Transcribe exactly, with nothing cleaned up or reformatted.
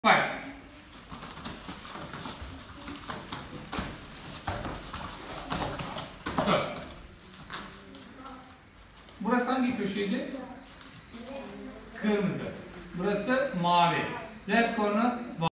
Five. Dört. Burası hangi köşeydi? Kırmızı. Burası mavi. Red corner.